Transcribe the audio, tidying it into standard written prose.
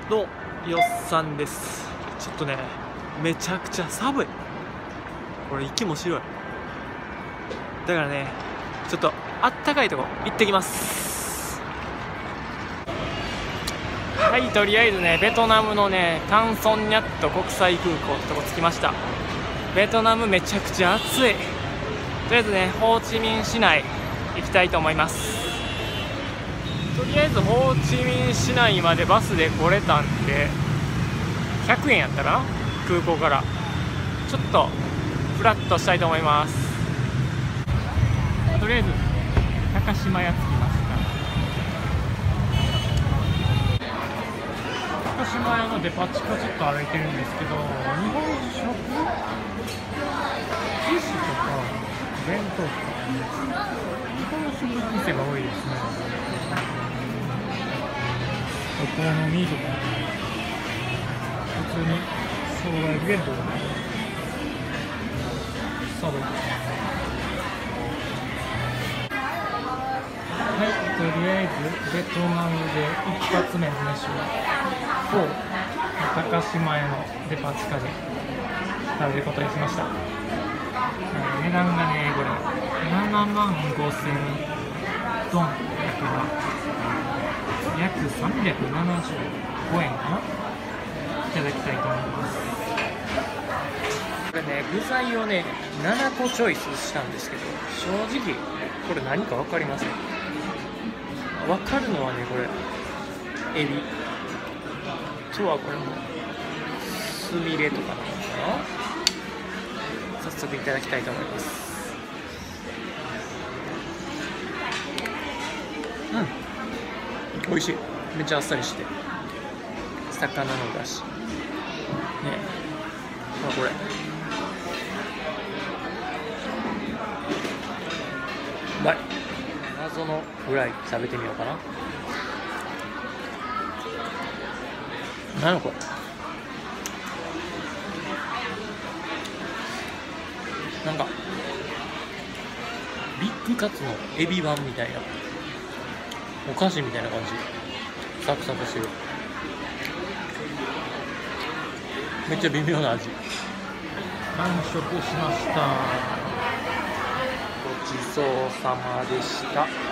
のよっさんです。ちょっとね、めちゃくちゃ寒い。これ息も白い。だからね、ちょっとあったかいとこ行ってきます。はい、とりあえずね、ベトナムのね、タンソンニャット国際空港ってとこ着きました。ベトナムめちゃくちゃ暑い。とりあえずね、ホーチミン市内行きたいと思います。とりあえずホーチミン市内までバスで来れたんで100円やったかな、空港から。ちょっとフラッとしたいと思います。とりあえず高島屋着きました。高島屋のデパ地下ちょっと歩いてるんですけど、日本食、寿司とか弁当とか日本食の店が多いですね。お好みとか普通に生姜焼き弁当とかサバとか。はい、とりあえずベトナムで一発目の飯を高島屋のデパ地下で食べることにしました。値段がね、これ75,000ドンだから約375円かな、いただきたいと思います。これね、具材をね7個チョイスしたんですけど、正直これ何か分かりません。分かるのはね、これエビとはこれもスミレとかなのかな。早速いただきたいと思います。美味しい。めっちゃあっさりして魚のだしね。これうまい。謎のフライ食べてみようかな。何これ。なんかビッグカツのエビ版みたいな、お菓子みたいな感じ。サクサクしてる。めっちゃ微妙な味。完食しました。ごちそうさまでした。